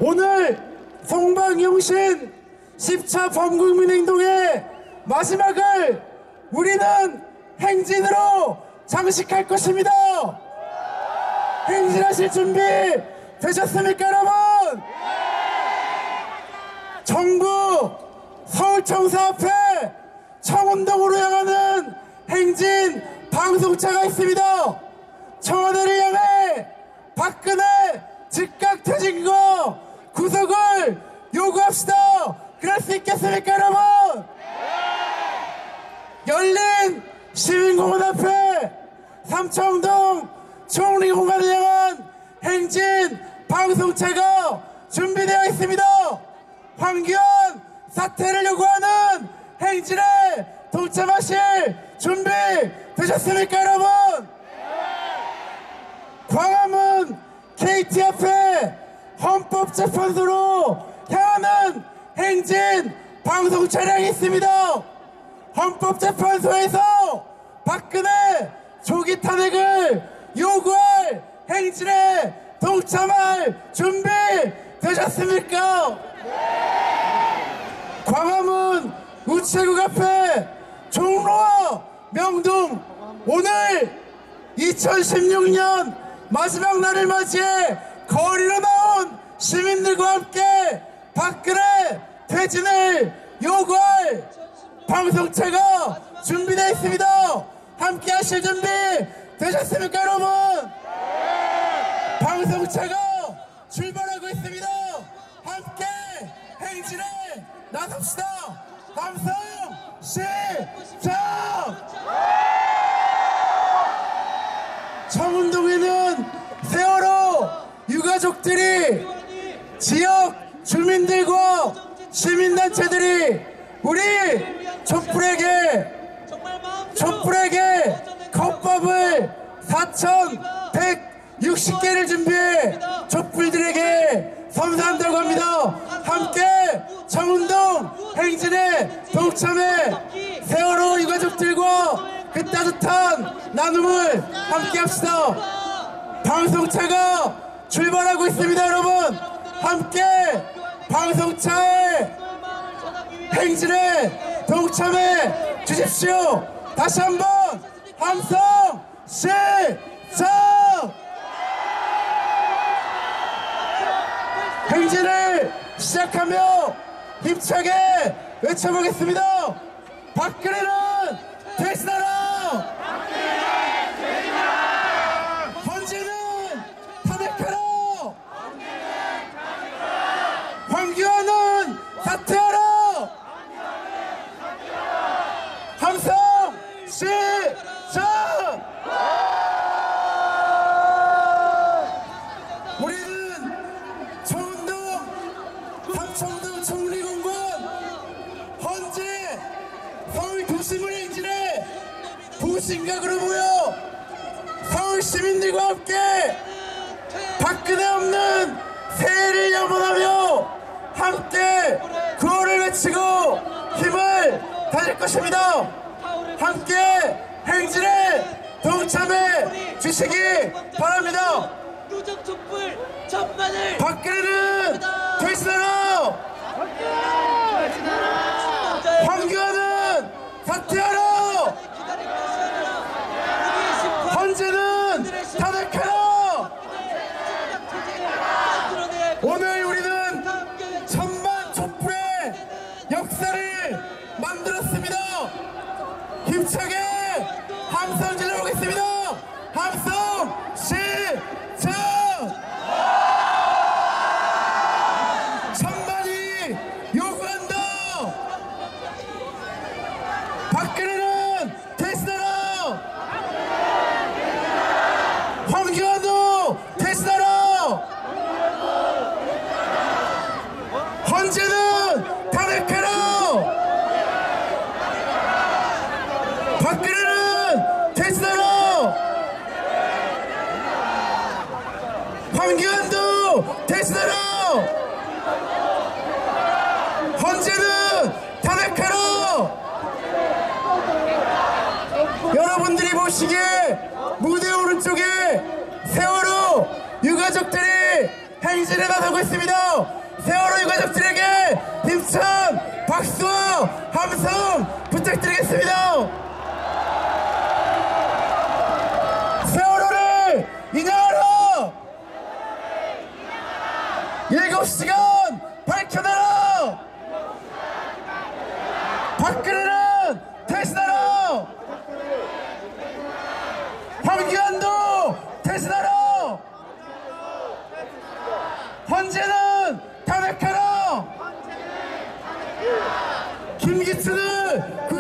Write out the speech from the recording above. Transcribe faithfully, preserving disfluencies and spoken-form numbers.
오늘 송방용신 십 차 범국민행동의 마지막을 우리는 행진으로 장식할 것입니다. 행진하실 준비 되셨습니까, 여러분? 정부 서울청사 앞에 청운동으로 향하는 행진 방송차가 있습니다. 청와대를 향해 박근혜 즉각 퇴진과 구속을 요구합시다. 그럴 수 있겠습니까, 여러분? 열린 시민공원 앞에 삼청동 총리공간을 향한 행진 방송차가 준비되어 있습니다. 황교안 사퇴를 요구하는 행진에 동참하실 준비 되셨습니까, 여러분? 광화문 케이티 앞에 헌법재판소로 향하는 행진 방송 차량이 있습니다. 헌법재판소에서 박근혜 조기 탄핵을 요구할 행진에 동참할 준비 되셨습니까? 광화문 우체국 앞에 종로와 명동, 오늘 이천십육 년 마지막 날을 맞이해 거리로 나온 시민들과 함께 박근혜 퇴진을 요구할 방송차가 준비되어 있습니다. 함께 하실 준비 되셨습니까, 여러분? 방송차가 출발하고 있습니다. 함께 행진에 나섭시다. 함성 시작! 청운동에는 세월호 유가족들이, 지역 주민들과 시민단체들이 우리 촛불에게 촛불에게 컵밥을 사천백육십 개를 준비해 촛불들에게 선사한다고 합니다. 함께 청운동 행진에 동참해 세월호 유가족들과 그 따뜻한 나눔을 함께 합시다. 방송차가 출발하고 있습니다, 여러분. 함께 방송차의 행진에 동참해 주십시오. 다시 한번 함성 시작! 행진을 시작하며 힘차게 외쳐보겠습니다. 박근혜는 퇴진하라! 헌재는 탄핵하라! 황교안은 사퇴하라! 함성 시작! 우리는 청운동 삼청동 총리공원 헌재 서울 도심을 행진해 부심각으로 모여 서울 시민들과 함께 박근혜 없는 새해를 염원하며 함께 구호를 외치고 힘을 다질 것입니다. 함께 행진에 동참해 주시기 바랍니다. 누적 촛불 천만을 박근혜는 퇴진하라! 황교안은 사퇴하라! 헌재는 탄핵하라! 오늘 우리는 천만 촛불의 역사를 만들었습니다. 힘차게 함성 질러보겠습니다. 함성 시작! 천만이 요구한다! 박근혜는 퇴진하라! 황교안도 퇴진하라! 헌재는 탄핵하라! 박근혜는 퇴진하라! 황교안도 퇴진하라! 헌재는 탄핵하라! 여러분들이 보시기에 무대 오른쪽에 세월호 유가족들이 행 행진에 나서고 있습니다. 세월호 유가족들에게 힘찬 박수와 함성 부탁드리겠습니다. 세월호를 인양하라! 일곱 시간 밝혀내라! 박근혜는 대신하라! 황교안도 대신하라! 헌재는 탄핵하라! 김기춘을